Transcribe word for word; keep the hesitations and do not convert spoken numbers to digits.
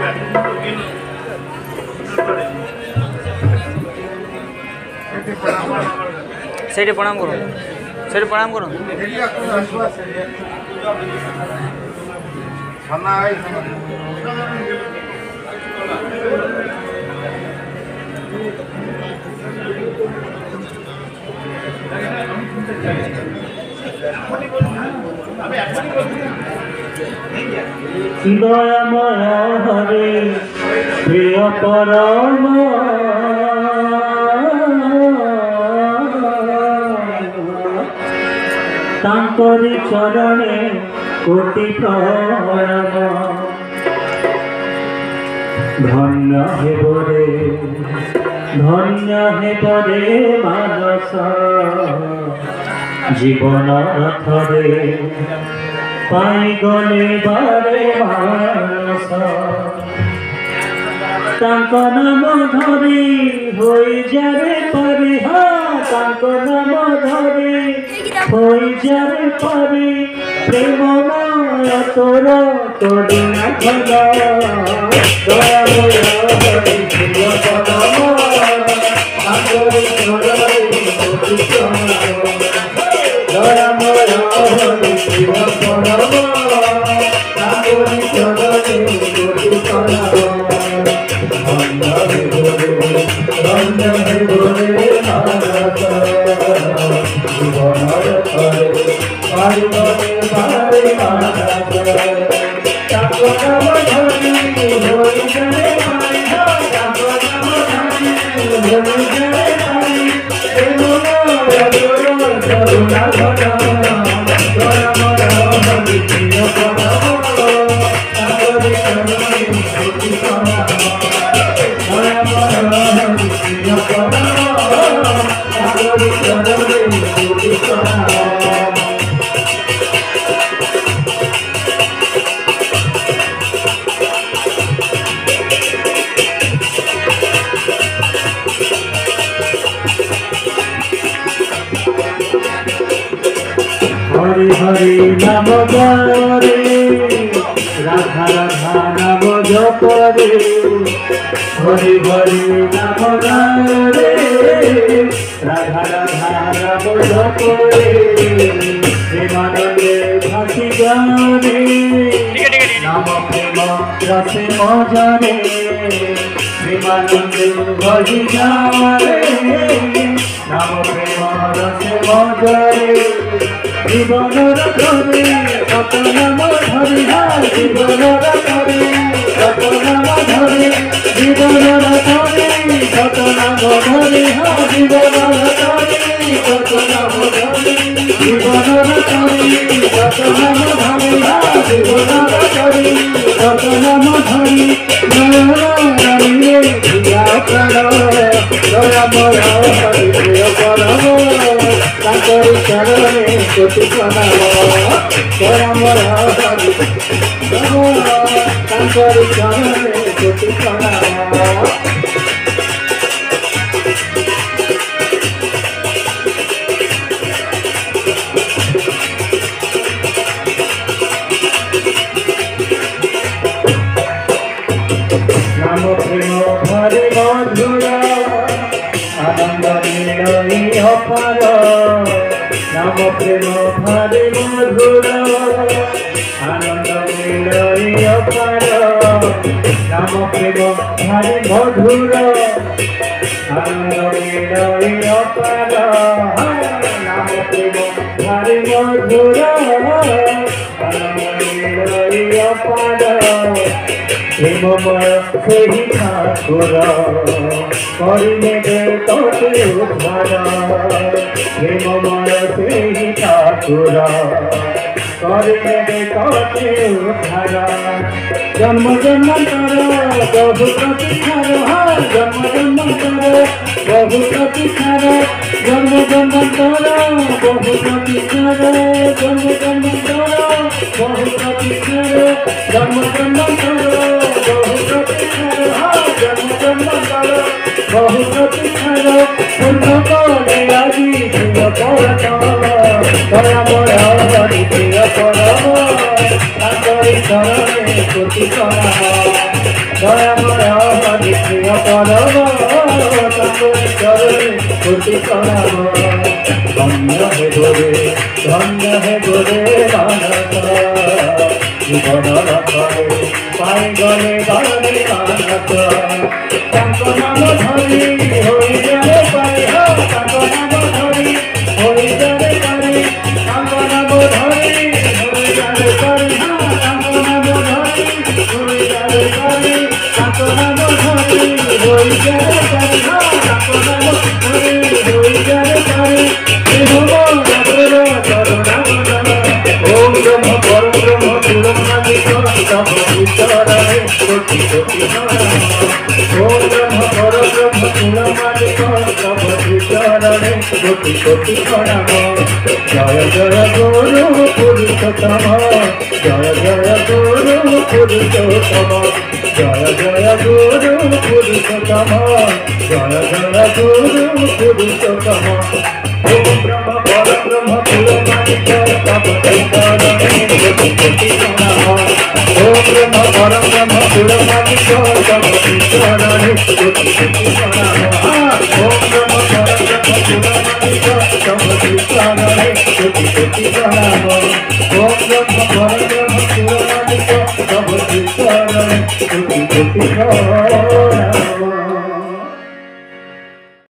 सेठी प्रणाम करो सेठी प्रणाम करो दयामय हरे प्रिय परम तांकरी चरणे कोटि प्रणाम धन्य हेब रे धन्य हेब रे मानस जीवन रथरे पाई गले बारे मानस तांको नाम धरी होई जारे परी हा तांको नाम धरी होई जारे परी प्रेम माया तोर तोड़ी न भला दया मोया हरि प्रिय परम तांकोरी चरणे कोटि प्रणाम दया मोया हरि प्रिय परम तांकोरी चरणे कोटि प्रणाम धन्य हेब रे मानस जीवन रथरे पाई गले बारे मानस तांको नाम धरी होई जारे पारी तांको नाम धरी होई जारे पारी प्रेम माया तोर करुणा घना दया मोया हरि प्रिय परम तांकोरी चरणे कोटि प्रणाम दया मोया हरि प्रिय परम तांकोरी चरणे कोटि प्रणाम हरि हरि नाम गारे राधा राधा नाम जप रे हरि हरि नाम गारे राधा राधा नाम जप रे प्रेमानंदे भासी गारे नाम प्रेम रसे मजारे प्रेमानंदे भासी गारे नाम प्रेम रसे मजारे जीवन रथरे सतनाम धरि हा जीवन रथरे सतनाम धरि जीवन रथरे सतनाम धरि हा जीवन रथरे सतनाम धरि जीवन रथरे सतनाम धरि हा जीवन रथरे सतनाम धरि नयन प्रिया प्रण दया मोया हरि प्रिय परम तांकोरी चरणे कोटि प्रणाम दया मोया हरि तांकोरी चरणे कोटि प्रणाम नाम प्रेम हरि मधुर आनंद मिलई अपार नाम प्रेम हरि मधुर आनंद मिलई अपार नाम प्रेम हरि मधुर आनंद मिलई अपार नाम प्रेम हरि मधुर आनंद मिलई अपार प्रेममय सेहि ठाकुर करिनेबे तोते उद्धार प्रेममय सेहि ठाकुर करिनेबे तोते उद्धार जन्म जन्मांतर बहु प्रतीक्षार जन्म जन्मांतर बहु प्रतीक्षार जन्म जन्मांतर बहु प्रतीक्षार जन्म जन्मांतर बहु प्रतीक्षार जन्म जन्मांतर बहु प्रतीक्षार जन्म जन्मांतर बहु प्रतीक्षार पूर्ण करे आदि प्रिय परम दया मोया हरि प्रिय परम तांकोरी चरणे कोटि प्रणाम चरण कोटि प्रणाम धन्य है गोरे धन्य है गोरे मानस जीवन रखले पाई गले बारे मानस तांको नाम धरी होई जाए पाई हो तांको नाम धरी होई जाए पाई तांको नाम धरी होई जाए पाई हो तांको नाम धरी होई जाए पाई तांको नाम धरी होई जाए पाई हो तांको नाम धरी होई जाए पाई विभो नगरो करुणा ओम ब्रह्म परम ब्रह्म पूर्णमादिक तम विचरणे कोटि कोटि प्रणाम ओम ब्रह्म परम ब्रह्म पूर्णमादिक तम विचरणे कोटि कोटि प्रणाम जय जय गुरु पुरुषोत्तम जय जय गुरु पुरुषोत्तम जय जय गुरु पुरुषोत्तम जय जय गुरु पुरुषोत्तम ओम ब्रह्म परम ब्रह्म पूर्णमादिक तम विचरणे कोटि कोटि प्रणाम ओम ब्रह्म परम ब्रह्म पूर्णमादिक तम विचरणे कोटि कोटि प्रणाम ओम ब्रह्म परम ब्रह्म पूर्णमादिक तम विचरणे कोटि कोटि प्रणाम ओम ब्रह्म परम ब्रह्म पूर्णमादिक तम विचरणे कोटि कोटि प्रणाम।